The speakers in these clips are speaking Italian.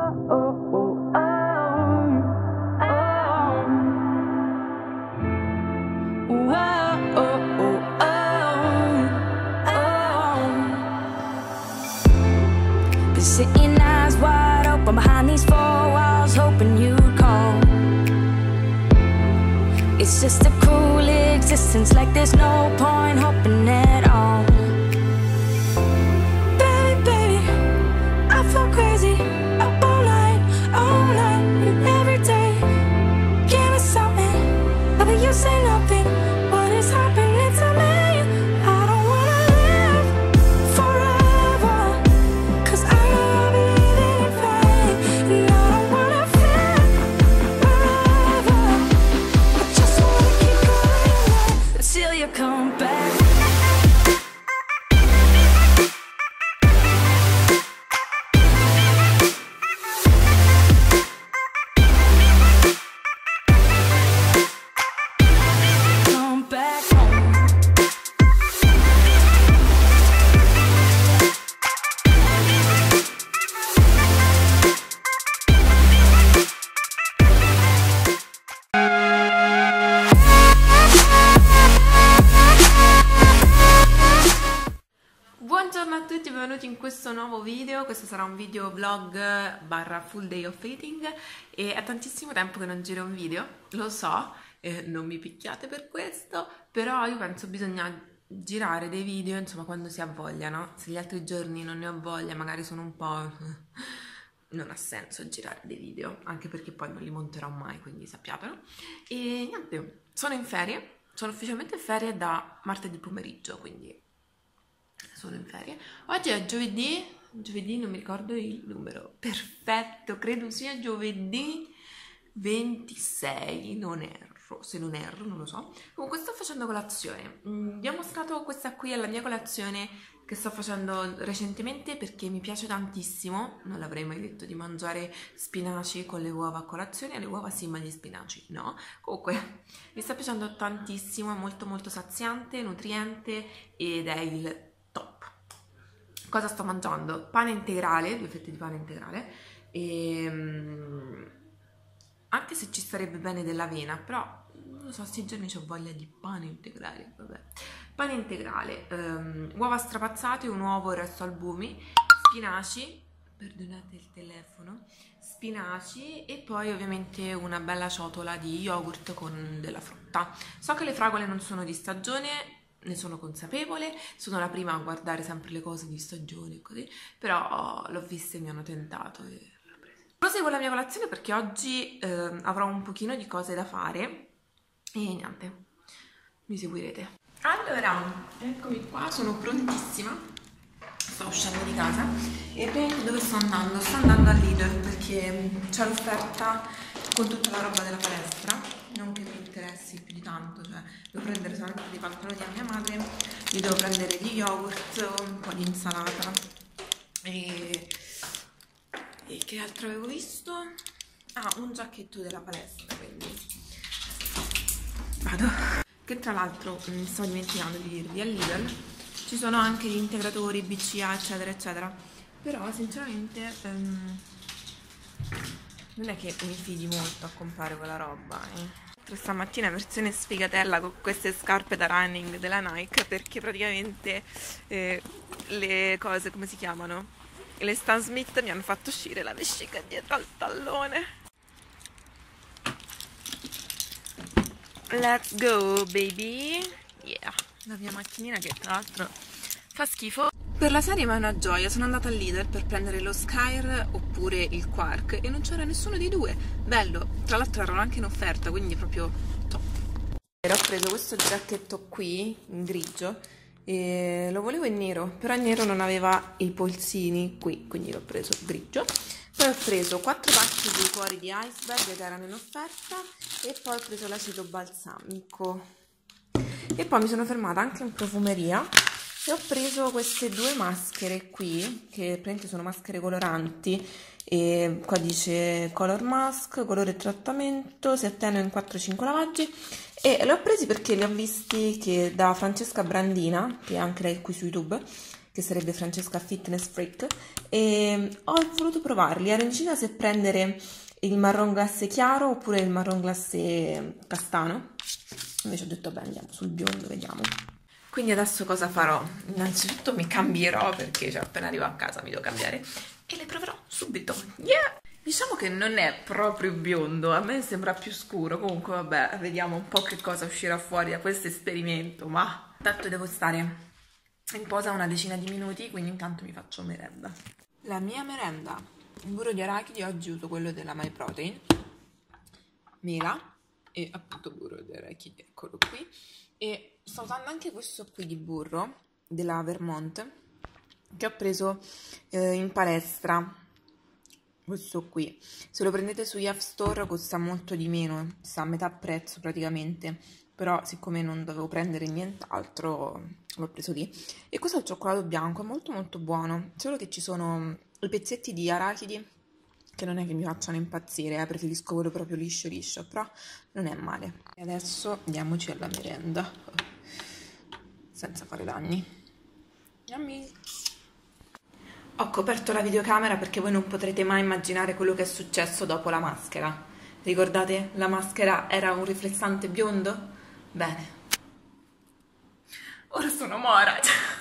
Sitting eyes wide open behind these four walls, hoping you'd call. It's just a cruel existence, like there's no point hoping at all. Baby, baby, I feel crazy, up all night, and every day. Give me something, but you say nothing. What is happening to me? I don't wanna live forever, 'cause I know I'll be leaving in vain. And I don't wanna feel forever, I just wanna keep going until you come back. Come back home. Buongiorno a tutti, benvenuti in questo nuovo video. Questo sarà un video vlog barra full day of eating e è tantissimo tempo che non giro un video, lo so, non mi picchiate per questo, però io penso bisogna girare dei video, insomma, quando si ha voglia, no? Se gli altri giorni non ne ho voglia, magari sono un po'... non ha senso girare dei video, anche perché poi non li monterò mai, quindi sappiatelo. E niente, sono in ferie, sono ufficialmente in ferie da martedì pomeriggio, quindi sono in ferie. Oggi è giovedì non mi ricordo il numero, perfetto, credo sia giovedì 26, non erro, se non erro, non lo so. Comunque sto facendo colazione, vi ho mostrato questa qui, è la mia colazione che sto facendo recentemente perché mi piace tantissimo, non l'avrei mai detto di mangiare spinaci con le uova a colazione, le uova sì ma gli spinaci no. Comunque mi sta piacendo tantissimo, è molto molto saziante, nutriente ed è il top. Cosa sto mangiando? Pane integrale, 2 fette di pane integrale, e anche se ci starebbe bene dell'avena, però non lo so, sti giorni ho voglia di pane integrale, vabbè. Pane integrale, uova strapazzate, un uovo, il resto albumi, spinaci, perdonate il telefono, spinaci e poi ovviamente una bella ciotola di yogurt con della frutta. So che le fragole non sono di stagione, ne sono consapevole, sono la prima a guardare sempre le cose di stagione e così, però l'ho vista e mi hanno tentato e l'ho presa. Proseguo la mia colazione perché oggi avrò un pochino di cose da fare e niente, mi seguirete. Allora, eccomi qua, sono prontissima, sto uscendo di casa e praticamente dove sto andando? Sto andando a Lidl perché c'è l'offerta con tutta la roba della palestra, non che mi interessi più di tanto, cioè devo prendere solamente dei pantaloni a mia madre, gli devo prendere gli yogurt, un po' di insalata e che altro avevo visto? Ah, un giacchetto della palestra, quindi vado. Che tra l'altro mi stavo dimenticando di dirvi, a Lidl ci sono anche gli integratori BCA eccetera eccetera, però sinceramente non è che mi fidi molto a comprare quella roba. Stamattina versione sfigatella con queste scarpe da running della Nike perché praticamente le cose, come si chiamano? Le Stan Smith mi hanno fatto uscire la vescica dietro al tallone. Let's go baby, yeah, la mia macchinina che tra l'altro fa schifo. Per la serie ma è una gioia, sono andata al Lidl per prendere lo Skyr oppure il Quark e non c'era nessuno dei due, bello, tra l'altro erano anche in offerta, quindi proprio top. Ho preso questo giacchetto qui, in grigio, e lo volevo in nero, però in nero non aveva i polsini qui, quindi l'ho preso grigio. Poi ho preso 4 pacchi di cuori di iceberg che erano in offerta e poi ho preso l'aceto balsamico. E poi mi sono fermata anche in profumeria e ho preso queste 2 maschere qui, che praticamente sono maschere coloranti, e qua dice color mask, colore trattamento, si attenua in 4-5 lavaggi, e le ho presi perché li ho visti che da Francesca Brandina, che è anche lei qui su YouTube, che sarebbe Francesca Fitness Freak, e ho voluto provarli. Ero indecisa se prendere il marron glacé chiaro oppure il marron glacé castano. Invece ho detto, beh, andiamo sul biondo, vediamo. Quindi adesso cosa farò? Innanzitutto mi cambierò perché cioè, appena arrivo a casa mi devo cambiare e le proverò subito. Yeah! Diciamo che non è proprio biondo, a me sembra più scuro. Comunque vabbè, vediamo un po' che cosa uscirà fuori da questo esperimento, ma tanto devo stare in posa una decina di minuti, quindi intanto mi faccio merenda. La mia merenda, il burro di arachidi, oggi uso quello della MyProtein, mela e appunto burro di arachidi, eccolo qui. E sto usando anche questo qui di burro della Vermont che ho preso in palestra. Questo qui, se lo prendete su Yaff Store costa molto di meno, sta a metà prezzo praticamente, però siccome non dovevo prendere nient'altro l'ho preso lì. E questo è il cioccolato bianco, è molto molto buono, solo che ci sono i pezzetti di arachidi che non è che mi facciano impazzire, preferisco quello proprio liscio liscio, però non è male. E adesso diamoci alla merenda, senza fare danni. Yummy! Ho coperto la videocamera perché voi non potrete mai immaginare quello che è successo dopo la maschera. Ricordate? La maschera era un riflessante biondo? Bene. Ora sono mora.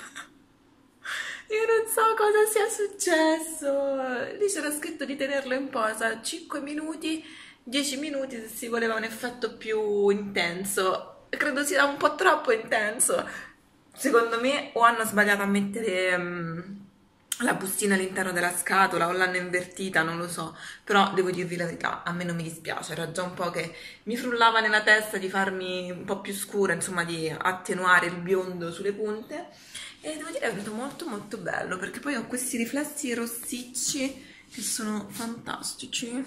Io non so cosa sia successo. Lì c'era scritto di tenerlo in posa 5 minuti, 10 minuti se si voleva un effetto più intenso. Credo sia un po' troppo intenso. Secondo me o hanno sbagliato a mettere la bustina all'interno della scatola o l'hanno invertita, non lo so, però devo dirvi la verità, a me non mi dispiace, era già un po' che mi frullava nella testa di farmi un po' più scura, insomma di attenuare il biondo sulle punte, e devo dire che è venuto molto molto bello, perché poi ho questi riflessi rossicci che sono fantastici.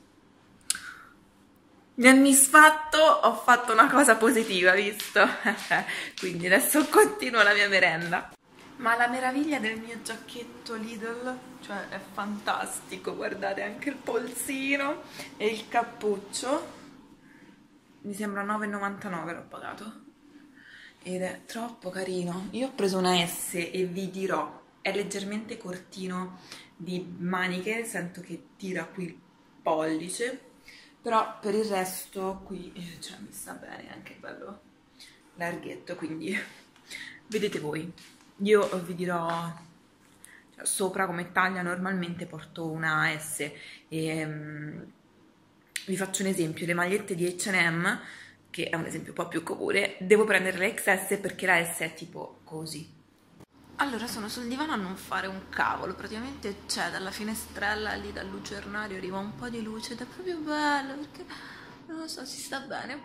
Nel misfatto ho fatto una cosa positiva, visto? Quindi adesso continuo la mia merenda. Ma la meraviglia del mio giacchetto Lidl, cioè è fantastico, guardate anche il polsino e il cappuccio, mi sembra 9,99 l'ho pagato ed è troppo carino. Io ho preso una S e vi dirò, è leggermente cortino di maniche, sento che tira qui il pollice, però per il resto qui cioè, mi sta bene, anche bello larghetto, quindi vedete voi. Io vi dirò, cioè, sopra come taglia normalmente porto una S e vi faccio un esempio, le magliette di H&M, che è un esempio un po' più comune, devo prendere la XS perché la S è tipo così. Allora sono sul divano a non fare un cavolo, praticamente c'è dalla finestrella lì, dal lucernario arriva un po' di luce ed è proprio bello perché, non lo so, si sta bene.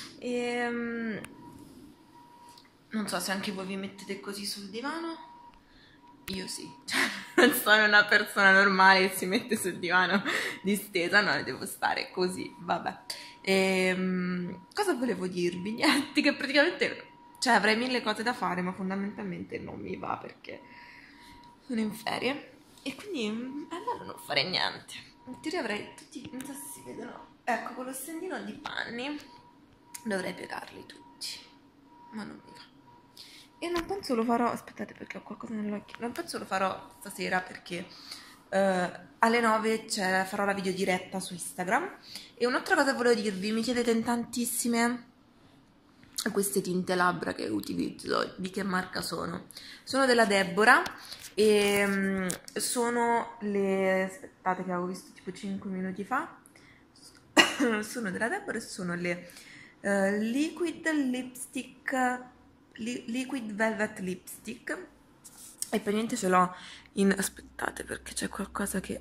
Non so se anche voi vi mettete così sul divano, io sì, cioè, non sono una persona normale che si mette sul divano distesa, no, devo stare così, vabbè. Cosa volevo dirvi? Niente, che praticamente, cioè avrei mille cose da fare, ma fondamentalmente non mi va perché sono in ferie e quindi è bello non fare niente. In teoria avrei tutti, non so se si vedono, ecco, con lo stendino di panni dovrei piegarli tutti, ma non mi va. E non penso lo farò, aspettate perché ho qualcosa nell'occhio, non penso lo farò stasera perché alle 9 farò la videodiretta su Instagram. E un'altra cosa che volevo dirvi, mi chiedete in tantissime queste tinte labbra che utilizzo, di che marca sono? Sono della Deborah e sono le, aspettate che avevo visto tipo 5 minuti fa, sono della Deborah e sono le Liquid Lipstick, Liquid Velvet Lipstick e per niente ce l'ho in, aspettate perché c'è qualcosa che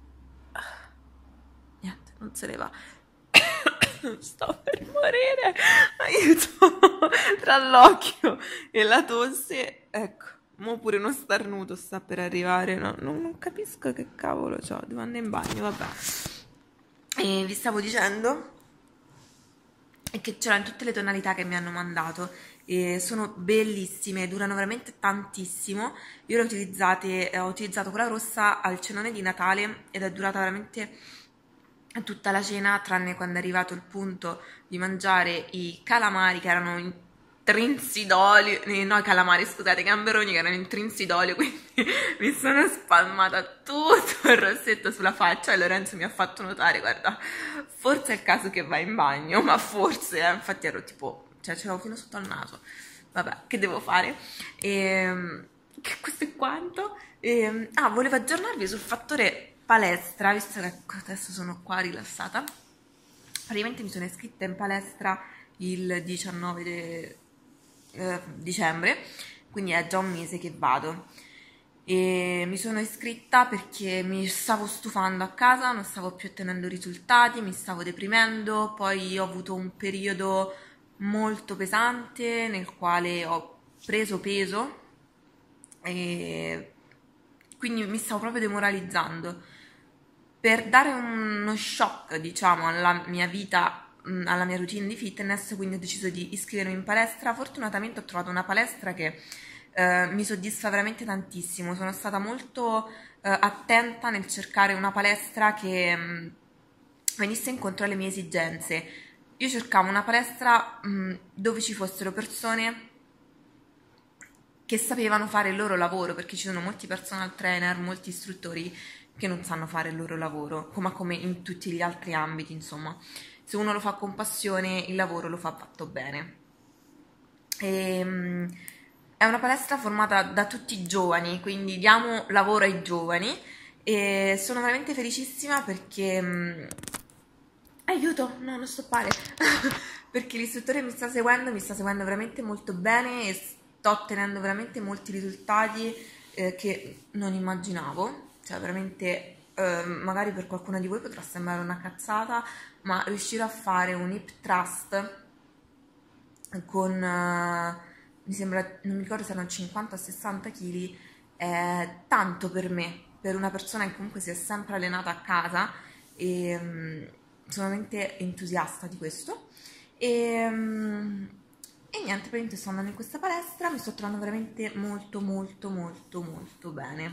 niente, non se ne va. Sto per morire, aiuto, tra l'occhio e la tosse, ecco, mo pure uno starnuto sta per arrivare, no, non capisco che cavolo c'ho, devo andare in bagno, vabbè. E vi stavo dicendo che c'erano in tutte le tonalità che mi hanno mandato e sono bellissime, durano veramente tantissimo. Io le ho utilizzate, ho utilizzato quella rossa al cenone di Natale ed è durata veramente tutta la cena, tranne quando è arrivato il punto di mangiare i calamari che erano trinzi d'olio, no, i calamari, scusate, i gamberoni che erano in trinzi d'olio, quindi mi sono spalmata tutto il rossetto sulla faccia e Lorenzo mi ha fatto notare, guarda, forse è il caso che vai in bagno, ma forse, infatti ero tipo, cioè ce l'avevo fino sotto al naso, vabbè, che devo fare? Questo è quanto. Volevo aggiornarvi sul fattore palestra, visto che adesso sono qua rilassata. Praticamente mi sono iscritta in palestra il 19 dicembre, quindi è già un mese che vado. E mi sono iscritta perché mi stavo stufando a casa, non stavo più ottenendo risultati, mi stavo deprimendo, poi ho avuto un periodo molto pesante nel quale ho preso peso e quindi mi stavo proprio demoralizzando. Per dare uno shock, diciamo, alla mia vita, alla mia routine di fitness, quindi ho deciso di iscrivermi in palestra. Fortunatamente ho trovato una palestra che mi soddisfa veramente tantissimo. Sono stata molto attenta nel cercare una palestra che venisse incontro alle mie esigenze. Io cercavo una palestra dove ci fossero persone che sapevano fare il loro lavoro, perché ci sono molti personal trainer, molti istruttori che non sanno fare il loro lavoro, come in tutti gli altri ambiti, insomma. Se uno lo fa con passione, il lavoro lo fa fatto bene. È una palestra formata da tutti i giovani, quindi diamo lavoro ai giovani e sono veramente felicissima perché... aiuto, no, non stoppare! Perché l'istruttore mi sta seguendo veramente molto bene e sto ottenendo veramente molti risultati che non immaginavo, cioè veramente magari per qualcuno di voi potrà sembrare una cazzata, ma riuscire a fare un hip thrust con, mi sembra, non mi ricordo se erano 50 o 60 kg, è tanto per me, per una persona che comunque si è sempre allenata a casa e sono veramente entusiasta di questo. E niente, praticamente sto andando in questa palestra, mi sto trovando veramente molto molto molto molto bene.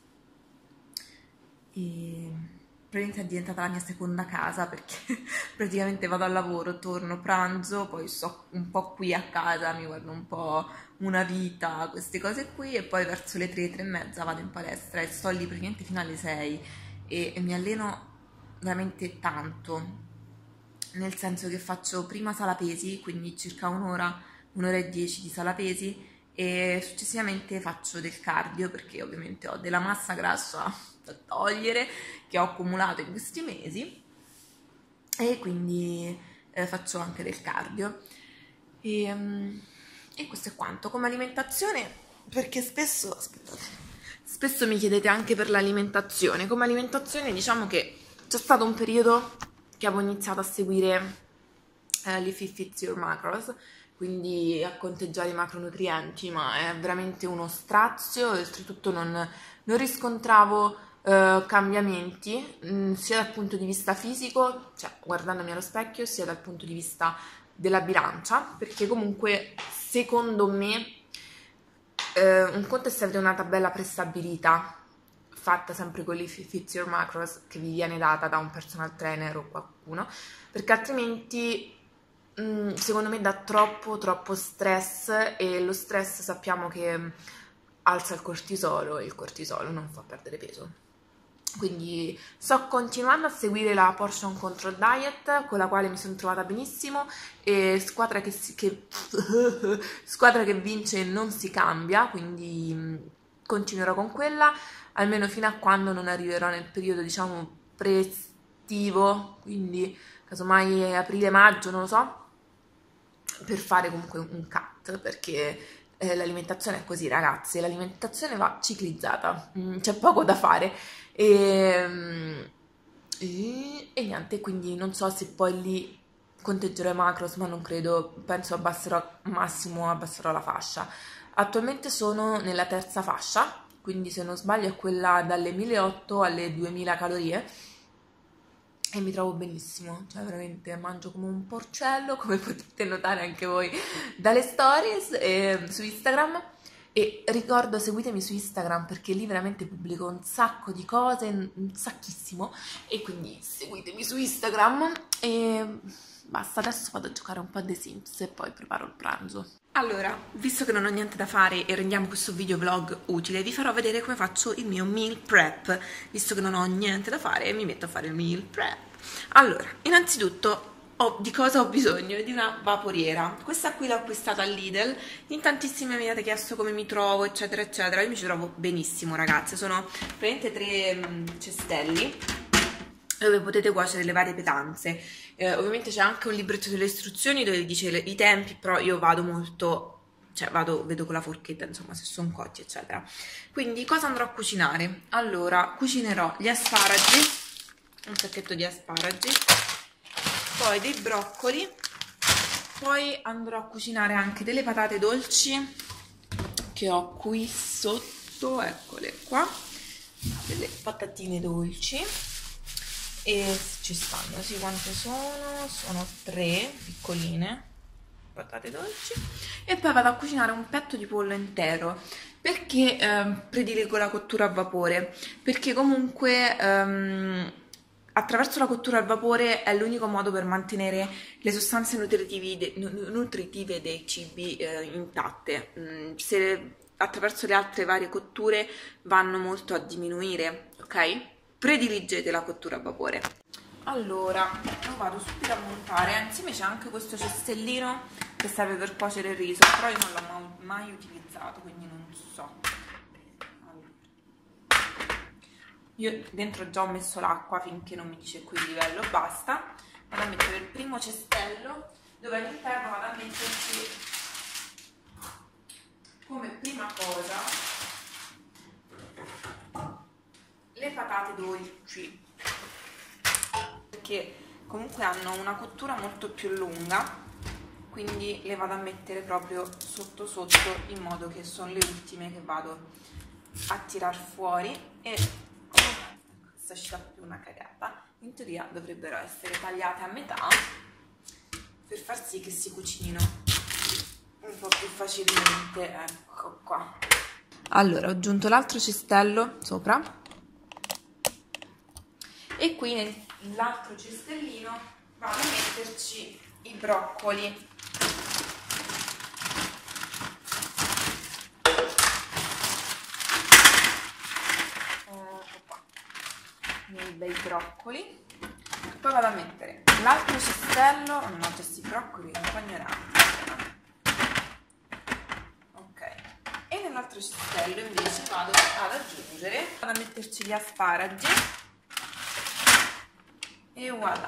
E praticamente è diventata la mia seconda casa perché praticamente vado al lavoro, torno, pranzo, poi sto un po' qui a casa, mi guardo un po' una vita, queste cose qui e poi verso le 3, 3 e mezza vado in palestra e sto lì praticamente fino alle 6 e mi alleno veramente tanto, nel senso che faccio prima sala pesi, quindi circa un'ora e 10 di sala pesi e successivamente faccio del cardio perché ovviamente ho della massa grassa da togliere che ho accumulato in questi mesi e quindi faccio anche del cardio e questo è quanto. Come alimentazione, perché spesso mi chiedete anche per l'alimentazione. Come alimentazione diciamo che c'è stato un periodo che avevo iniziato a seguire l'If It Fits Your Macros, quindi a conteggiare i macronutrienti, ma è veramente uno strazio e oltretutto non riscontravo cambiamenti sia dal punto di vista fisico, cioè guardandomi allo specchio, sia dal punto di vista della bilancia, perché comunque secondo me un conto è se avete una tabella prestabilita fatta sempre con l'If It Fits Your Macros che vi viene data da un personal trainer o qualcuno, perché altrimenti secondo me dà troppo stress e lo stress sappiamo che alza il cortisolo e il cortisolo non fa perdere peso. Quindi sto continuando a seguire la Portion Control Diet con la quale mi sono trovata benissimo e squadra che vince non si cambia, quindi continuerò con quella almeno fino a quando non arriverò nel periodo diciamo pre-estivo, quindi casomai aprile-maggio, non lo so, per fare comunque un cut, perché l'alimentazione è così ragazzi, l'alimentazione va ciclizzata, c'è poco da fare e niente, quindi non so se poi lì conteggerò i macros, ma non credo, penso massimo abbasserò la fascia. Attualmente sono nella terza fascia, quindi se non sbaglio è quella dalle 1800 alle 2000 calorie e mi trovo benissimo, cioè veramente mangio come un porcello, come potete notare anche voi dalle stories su Instagram E ricordo, seguitemi su Instagram perché lì veramente pubblico un sacco di cose, un sacchissimo, e quindi seguitemi su Instagram e basta, adesso vado a giocare un po' a The Sims e poi preparo il pranzo. Allora, visto che non ho niente da fare e rendiamo questo video vlog utile, vi farò vedere come faccio il mio meal prep, visto che non ho niente da fare e mi metto a fare il meal prep. Allora, innanzitutto di cosa ho bisogno? Di una vaporiera. Questa qui l'ho acquistata al Lidl. In tantissime mi avete chiesto come mi trovo, eccetera eccetera. Io mi ci trovo benissimo, ragazze. Sono praticamente 3 cestelli dove potete cuocere le varie pietanze. Ovviamente c'è anche un libretto delle istruzioni dove vi dice i tempi, però io vado molto, cioè vedo con la forchetta, insomma, se sono cotti, eccetera. Quindi cosa andrò a cucinare? Allora, cucinerò gli asparagi, un pacchetto di asparagi, poi dei broccoli, poi andrò a cucinare anche delle patate dolci che ho qui sotto, eccole qua, delle patatine dolci, e ci stanno, sì, quante sono? Sono 3 piccoline patate dolci, e poi vado a cucinare un petto di pollo intero. Perché prediligo la cottura a vapore? Perché comunque attraverso la cottura al vapore è l'unico modo per mantenere le sostanze nutritive dei cibi intatte. Se attraverso le altre varie cotture vanno molto a diminuire, ok? Prediligete la cottura a vapore. Allora, lo vado subito a montare. Insieme c'è anche questo cestellino che serve per cuocere il riso, però io non l'ho mai utilizzato, quindi non so. Io dentro già ho messo l'acqua finché non mi dice qui il livello basta. Vado a mettere il primo cestello, dove all'interno vado a metterci come prima cosa le patate dolci, perché comunque hanno una cottura molto più lunga, quindi le vado a mettere proprio sotto sotto, in modo che sono le ultime che vado a tirar fuori. E questa è uscita più una cagata, in teoria dovrebbero essere tagliate a metà per far sì che si cucinino un po' più facilmente. Ecco qua. Allora, ho aggiunto l'altro cestello sopra, e qui nell'altro cestellino vado a metterci i broccoli. Ecco qua, i miei bei broccoli. Poi vado a mettere l'altro cestello, no, c'è questi broccoli, un po' ignorante. Ok, e nell'altro cestello invece vado ad metterci gli asparagi. E voilà,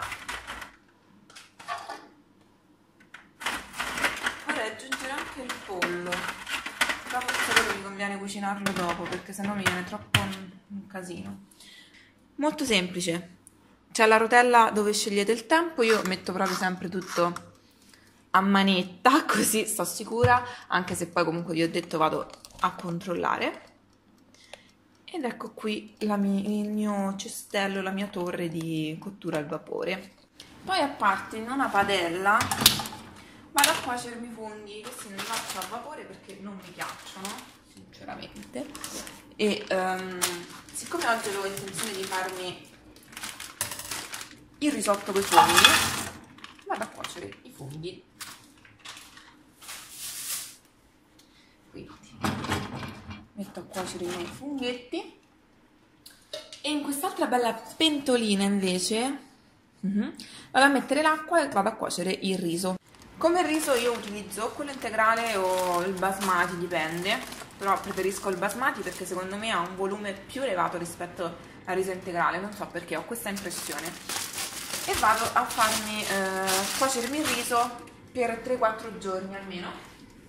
vorrei aggiungere anche il pollo, però forse quello mi conviene cucinarlo dopo, perché sennò mi viene troppo un casino. Molto semplice, c'è la rotella dove scegliete il tempo, io metto proprio sempre tutto a manetta, così sto sicura, anche se poi comunque vi ho detto vado a controllare. Ed ecco qui il mio cestello, la mia torre di cottura al vapore. Poi a parte in una padella vado a cuocermi i funghi. Questi non li faccio a vapore perché non mi piacciono, sinceramente. E siccome oggi avevo intenzione di farmi il risotto con i funghi, vado a cuocere i funghi. Quindi metto a cuocere i miei funghetti, e in quest'altra bella pentolina invece vado a mettere l'acqua e vado a cuocere il riso. Come riso io utilizzo quello integrale o il basmati, dipende, però preferisco il basmati perché secondo me ha un volume più elevato rispetto al riso integrale, non so perché, ho questa impressione. E vado a farmi cuocermi il riso per 3-4 giorni almeno.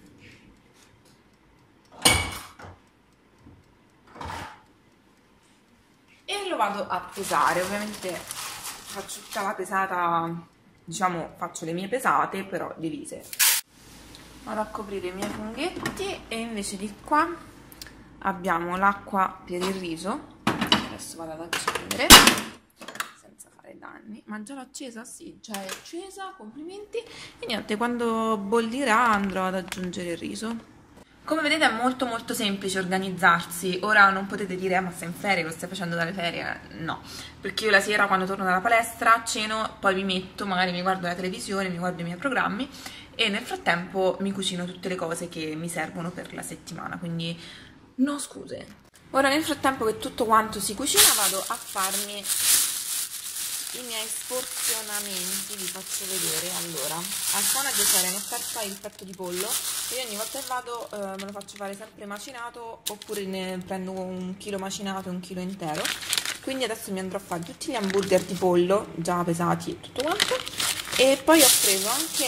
E lo vado a pesare. Ovviamente faccio tutta la pesata, diciamo faccio le mie pesate però divise. Vado a coprire i miei funghetti, e invece di qua abbiamo l'acqua per il riso. Adesso vado ad accendere senza fare danni. Ma già l'ho accesa? Sì, già è accesa, complimenti. E niente, quando bollirà andrò ad aggiungere il riso. Come vedete è molto molto semplice organizzarsi. Ora non potete dire ma sei in ferie, lo stai facendo dalle ferie? No, perché io la sera quando torno dalla palestra ceno, poi mi metto, magari mi guardo la televisione, mi guardo i miei programmi e nel frattempo mi cucino tutte le cose che mi servono per la settimana, quindi no scuse. Ora nel frattempo che tutto quanto si cucina vado a farmi i miei sporzionamenti, vi faccio vedere. Allora, al forno devo fare nel il petto di pollo e ogni volta che vado me lo faccio fare sempre macinato, oppure ne prendo 1 chilo macinato e 1 chilo intero. Quindi adesso mi andrò a fare tutti gli hamburger di pollo già pesati e tutto quanto, e poi ho preso anche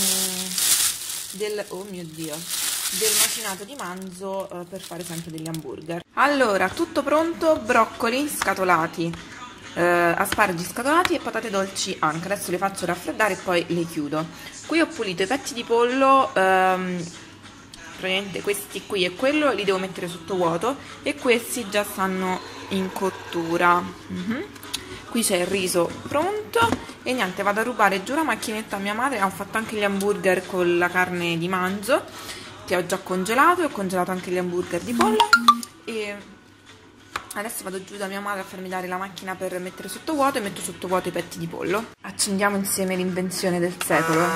oh mio Dio, del macinato di manzo per fare sempre degli hamburger. Allora, tutto pronto: broccoli scatolati, asparagi scatolati e patate dolci anche. Adesso le faccio raffreddare e poi le chiudo. Qui ho pulito i petti di pollo, praticamente questi qui e quello li devo mettere sotto vuoto, e questi già stanno in cottura. Qui c'è il riso pronto e niente, vado a rubare giù la macchinetta a mia madre. Ho fatto anche gli hamburger con la carne di manzo che ho già congelato, e ho congelato anche gli hamburger di pollo, e adesso vado giù da mia madre a farmi dare la macchina per mettere sotto vuoto, e metto sotto vuoto i petti di pollo. Accendiamo insieme l'invenzione del secolo.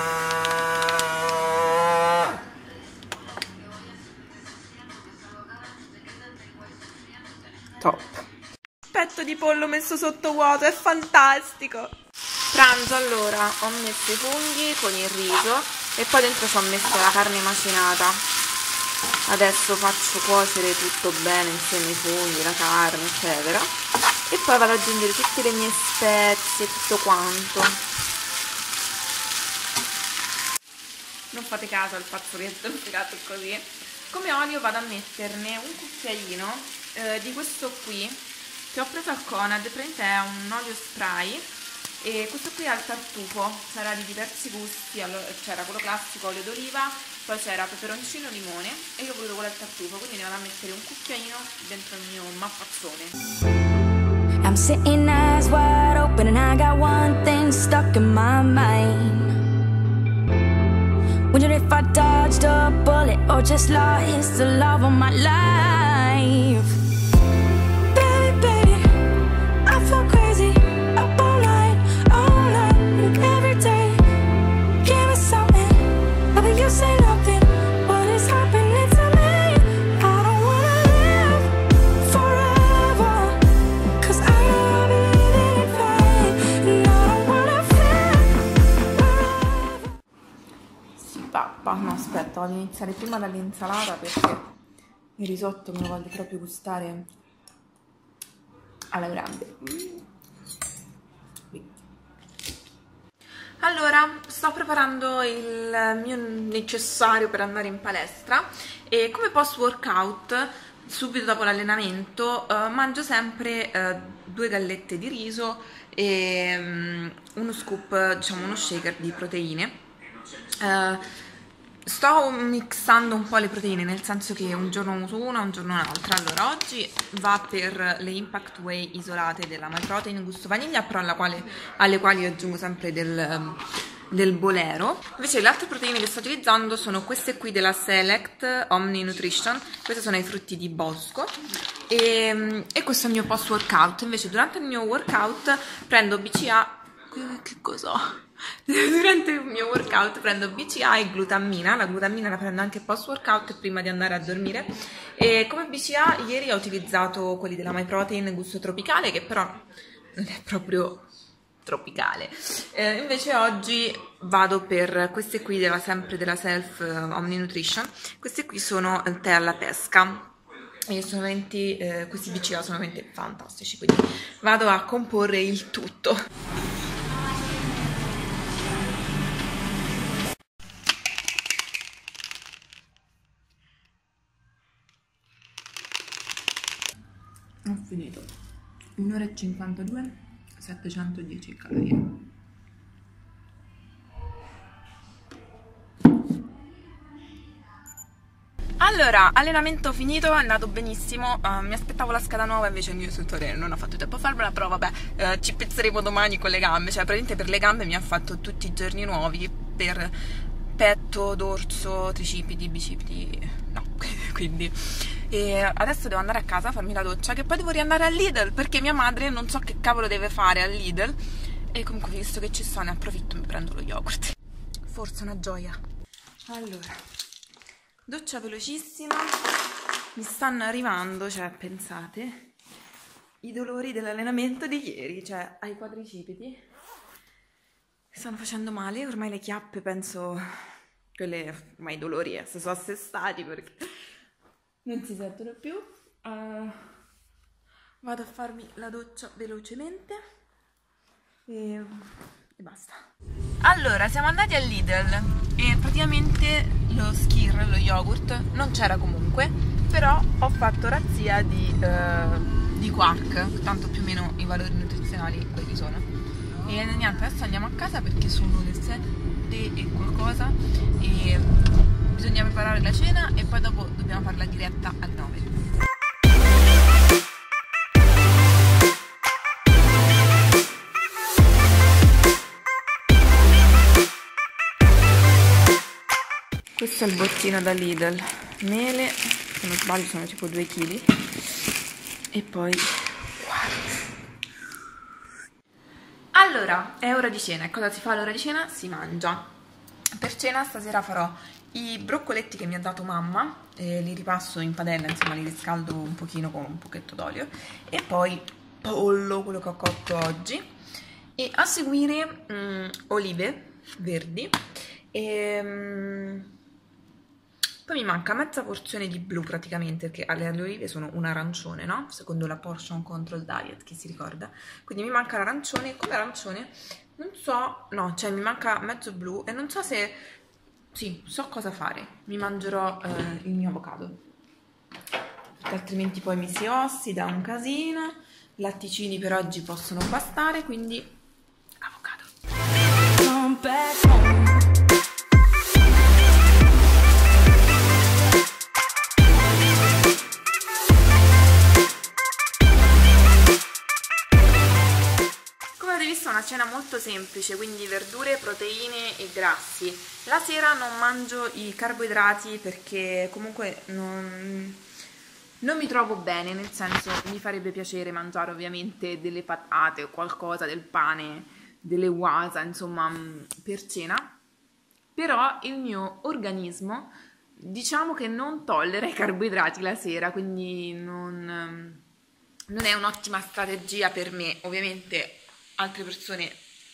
Top. Petto di pollo messo sotto vuoto, è fantastico. Pranzo, allora, ho messo i funghi con il riso e poi dentro ci ho messo la carne macinata. Adesso faccio cuocere tutto bene insieme ai funghi, la carne, eccetera, e poi vado ad aggiungere tutte le mie spezie, tutto quanto. Non fate caso al fazzoletto tirato così. Come olio vado a metterne un cucchiaino di questo qui che ho preso al Conad. Praticamente è un olio spray, e questo qui è al tartufo, c'era di diversi gusti. Allora, c'era quello classico, olio d'oliva, poi c'era peperoncino, limone, e io ho voluto quello al tartufo, quindi ne vado a mettere un cucchiaino dentro il mio mappazzone. I'm sitting eyes wide open and I got one thing stuck in my mind. Wonder if I dodged a bullet or just lost the love of my life. Baby, baby, I feel crazy. Up all night, and every day. Give me something, but you say nothing. What is happening to me? I don't wanna live forever, 'cause I know I'll be living in vain, and I don't wanna feel forever. Si pappa. No, aspetta, voglio iniziare prima dall'insalata perché il risotto me lo voglio proprio gustare alla grande. Allora, sto preparando il mio necessario per andare in palestra, e come post workout, subito dopo l'allenamento, mangio sempre 2 gallette di riso e uno scoop, diciamo uno shaker di proteine. Sto mixando un po' le proteine, nel senso che un giorno uso una, un giorno un'altra. Allora, oggi va per le Impact Whey isolate della MyProtein gusto vaniglia, però alle quali aggiungo sempre del bolero. Invece le altre proteine che sto utilizzando sono queste qui della Select Omni Nutrition. Questi sono i frutti di bosco, e questo è il mio post workout. Invece durante il mio workout prendo BCA. Che cosa? Durante il mio workout prendo BCA e glutammina. La glutammina la prendo anche post workout prima di andare a dormire. E come BCA ieri ho utilizzato quelli della MyProtein gusto tropicale, che però non è proprio tropicale. Invece oggi vado per queste qui sempre della Self Omni Nutrition. Queste qui sono tè alla pesca, e sono questi BCA sono veramente fantastici, quindi vado a comporre il tutto. Ho finito. 1 ora e 52, 710 calorie. Allora, allenamento finito, è andato benissimo. Mi aspettavo la scheda nuova, invece il mio istruttore non ha fatto tempo a farmela, però vabbè, ci penseremo domani con le gambe. Cioè praticamente per le gambe mi ha fatto tutti i giorni nuovi, per petto, dorso, tricipiti, bicipiti, no, quindi adesso devo andare a casa a farmi la doccia, che poi devo riandare al Lidl perché mia madre non so che cavolo deve fare al Lidl, e comunque visto che ci sto ne approfitto e mi prendo lo yogurt. Forse una gioia. Allora, doccia velocissima, mi stanno arrivando, cioè pensate, i dolori dell'allenamento di ieri, cioè ai quadricipiti stanno facendo male, ormai le chiappe penso, quelle ormai i dolori si sono assestati perché non si sentono più. Vado a farmi la doccia velocemente e basta. Allora, siamo andati al Lidl e praticamente lo Skyr, lo yogurt, non c'era comunque, però ho fatto razzia di quark, tanto più o meno i valori nutrizionali quelli sono. E niente, adesso andiamo a casa perché sono le 7 e qualcosa e bisogna preparare la cena e poi dopo dobbiamo fare la diretta alle 9. Questo è il bottino da Lidl, mele, se non sbaglio sono tipo 2 kg, e poi guarda. Allora, è ora di cena, e cosa si fa all'ora di cena? Si mangia. Per cena stasera farò i broccoletti che mi ha dato mamma, li ripasso in padella, insomma li riscaldo un pochino con un pochetto d'olio, e poi pollo, quello che ho cotto oggi, e a seguire olive verdi, e poi mi manca mezza porzione di blu praticamente, perché alle olive sono un arancione, no? Secondo la Portion Control Diet, chi si ricorda. Quindi mi manca l'arancione, come arancione non so, no, cioè mi manca mezzo blu e non so se, sì, so cosa fare. Mi mangerò il mio avocado, perché altrimenti poi mi si ossida, un casino. Latticini per oggi possono bastare, quindi avocado. Una cena molto semplice, quindi verdure, proteine e grassi. La sera non mangio i carboidrati perché comunque non mi trovo bene, nel senso mi farebbe piacere mangiare ovviamente delle patate o qualcosa, del pane, delle uova, insomma, per cena, però il mio organismo diciamo che non tollera i carboidrati la sera, quindi non è un'ottima strategia per me. Ovviamente altre persone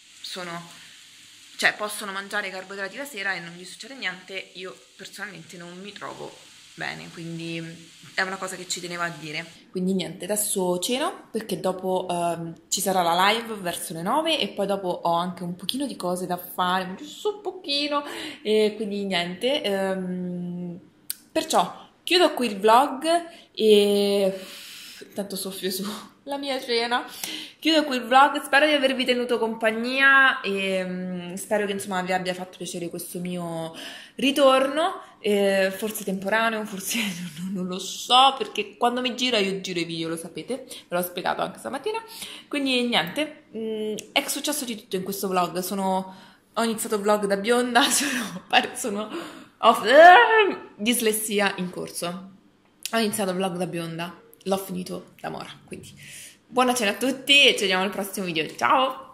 possono mangiare i carboidrati la sera e non gli succede niente, io personalmente non mi trovo bene, quindi è una cosa che ci tenevo a dire. Quindi niente, adesso ceno perché dopo ci sarà la live verso le 9 e poi dopo ho anche un pochino di cose da fare, giusto un pochino, e quindi niente, perciò chiudo qui il vlog e tanto soffio su la mia cena. Chiudo qui il vlog, spero di avervi tenuto compagnia e spero che insomma vi abbia fatto piacere questo mio ritorno, forse temporaneo, forse non lo so, perché quando mi giro io giro i video, lo sapete, ve l'ho spiegato anche stamattina. Quindi niente, è successo di tutto in questo vlog. Ho iniziato il vlog da bionda, ho dislessia in corso. Ho iniziato il vlog da bionda, l'ho finito da mora, quindi buona cena a tutti e ci vediamo al prossimo video, ciao!